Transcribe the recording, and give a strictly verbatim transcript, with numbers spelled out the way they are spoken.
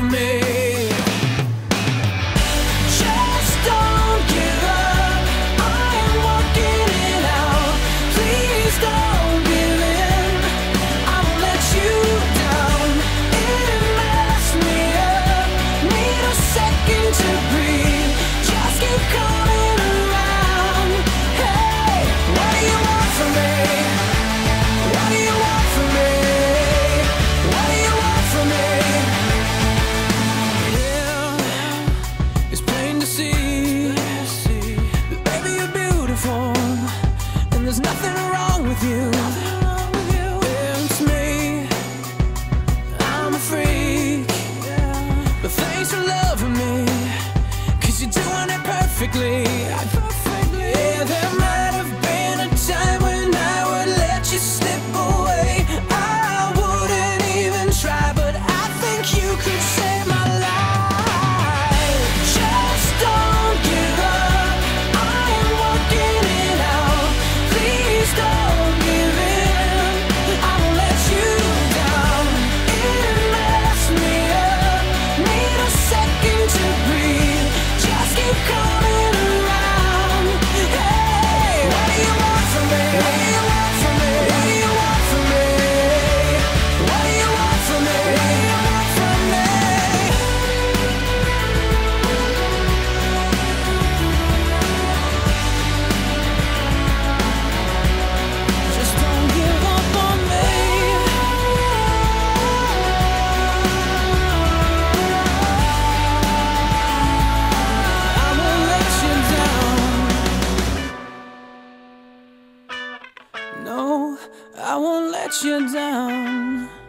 from me. Just don't give up, I am walking it out. Please don't give in, I won't let you down. It messed me up, need a second to breathe. Just keep coming around. Hey, what do you want from me? What do you want from me? What do you want from me? Yeah, it's plain to see that baby you're beautiful, and there's nothing wrong with you. Yeah, it's me, I'm a freak, but thanks for loving me, 'cause you're doing it perfectly. Yeah, there might have been a time when I would let you slip away. I wouldn't even try, but I think you could save my life. Just don't give up, I am working it out. Please don't give in, I won't let you down. It messed me up, need a second to breathe. Just keep coming around. Hey, what do you want from me? What do you want from me? What do you want from me? What do you want from me? What do you want from me? Just don't give up on me. I won't let you down. No, I won't let you down.